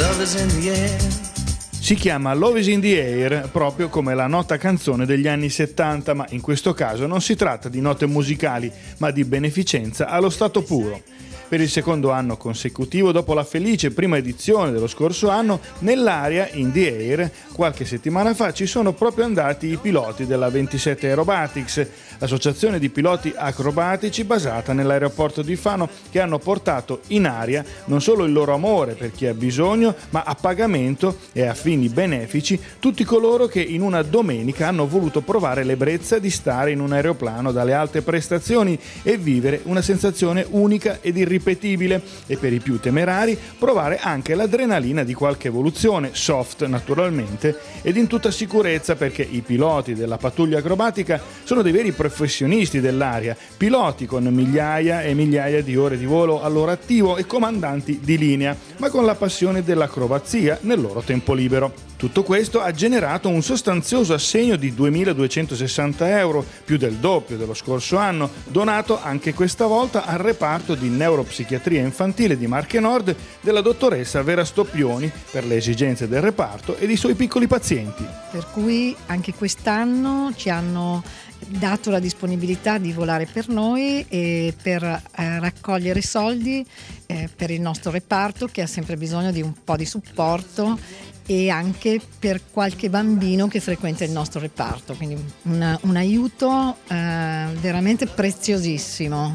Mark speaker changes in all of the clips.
Speaker 1: Love is in the air.
Speaker 2: Si chiama Love is in the Air proprio come la nota canzone degli anni 70, ma in questo caso non si tratta di note musicali, ma di beneficenza allo stato puro. Per il secondo anno consecutivo, dopo la felice prima edizione dello scorso anno, nell'area in the Air, qualche settimana fa, ci sono proprio andati i piloti della 27 Aerobatics, l'associazione di piloti acrobatici basata nell'aeroporto di Fano, che hanno portato in aria non solo il loro amore per chi ha bisogno, ma a pagamento e a fini benefici tutti coloro che in una domenica hanno voluto provare l'ebbrezza di stare in un aeroplano dalle alte prestazioni e vivere una sensazione unica ed irripetibile, e per i più temerari provare anche l'adrenalina di qualche evoluzione, soft naturalmente, ed in tutta sicurezza, perché i piloti della pattuglia acrobatica sono dei veri professionisti dell'aria, piloti con migliaia e migliaia di ore di volo al loro attivo e comandanti di linea, ma con la passione dell'acrobazia nel loro tempo libero. Tutto questo ha generato un sostanzioso assegno di 2.260 euro, più del doppio dello scorso anno, donato anche questa volta al reparto di neuropsichiatria infantile di Marche Nord della dottoressa Vera Stoppioni per le esigenze del reparto e dei suoi piccoli pazienti.
Speaker 3: Per cui anche quest'anno ci hanno dato la disponibilità di volare per noi e per raccogliere soldi per il nostro reparto, che ha sempre bisogno di un po' di supporto, e anche per qualche bambino che frequenta il nostro reparto, quindi un aiuto veramente preziosissimo.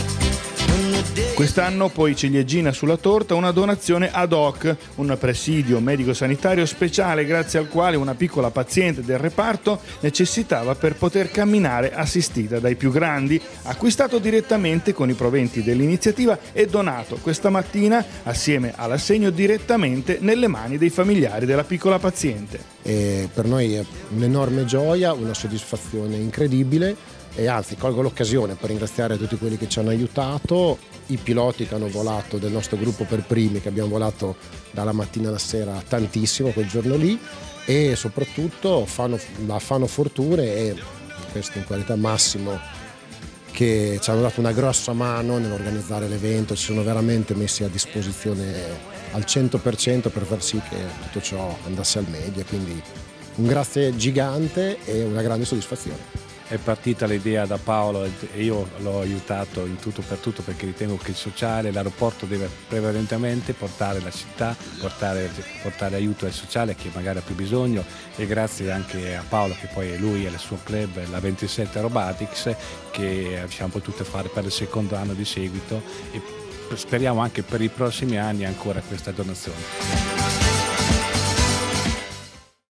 Speaker 2: Quest'anno poi ciliegina sulla torta una donazione ad hoc, un presidio medico-sanitario speciale grazie al quale una piccola paziente del reparto necessitava per poter camminare assistita dai più grandi, acquistato direttamente con i proventi dell'iniziativa e donato questa mattina assieme all'assegno direttamente nelle mani dei familiari della piccola paziente.
Speaker 4: E per noi è un'enorme gioia, una soddisfazione incredibile. E anzi colgo l'occasione per ringraziare tutti quelli che ci hanno aiutato, i piloti che hanno volato del nostro gruppo per primi, che abbiamo volato dalla mattina alla sera tantissimo quel giorno lì, e soprattutto la Fano Fortune, e questo in qualità Massimo, che ci hanno dato una grossa mano nell'organizzare l'evento, ci sono veramente messi a disposizione al 100% per far sì che tutto ciò andasse al meglio, quindi un grazie gigante e una grande soddisfazione.
Speaker 5: È partita l'idea da Paolo e io l'ho aiutato in tutto per tutto, perché ritengo che il sociale, l'aeroporto deve prevalentemente portare la città, portare aiuto al sociale che magari ha più bisogno, e grazie anche a Paolo, che poi è lui e il suo club, la 27 Aerobatics, che ci hanno potuto fare per il secondo anno di seguito, e speriamo anche per i prossimi anni ancora questa donazione.